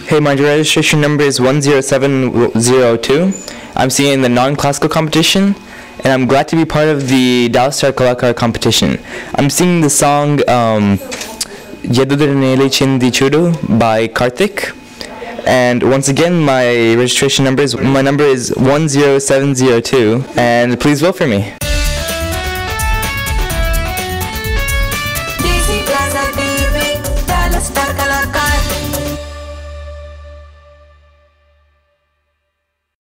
Hey, my registration number is 10702. I'm singing in the non-classical competition, and I'm glad to be part of the Kalakaar competition. I'm singing the song Yeduduruneli Chindi Chudu by Karthik. And once again, my number is 10702, and please vote for me.